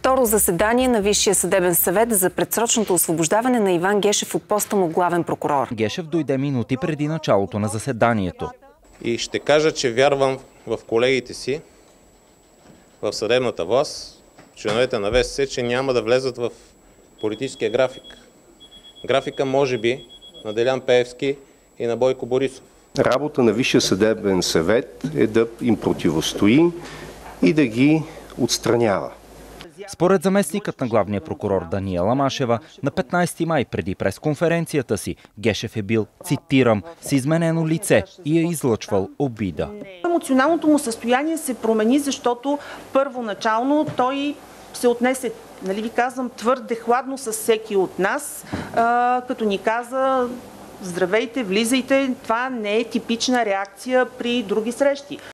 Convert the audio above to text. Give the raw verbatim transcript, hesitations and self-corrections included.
Второ заседание на Висшия съдебен съвет за предсрочното освобождаване на Иван Гешев от поста му главен прокурор. Гешев дойде минути преди началото на заседанието. И ще кажа, че вярвам в колегите си, в съдебната власт, членовете на ВСС, че няма да влезат в политическия график. Графика може би на Делян Пеевски и на Бойко Борисов. Работа на Висшия съдебен съвет е да им противостои и да ги отстранява. Според заместникът на главния прокурор Даниела Машева, на петнайсети май преди пресконференцията си, Гешев е бил, цитирам, с изменено лице и е излъчвал обида. Емоционалното му състояние се промени, защото първоначално той се отнесе, нали ви казвам, твърде хладно с всеки от нас, а, като ни каза: здравейте, влизайте, това не е типична реакция при други срещи.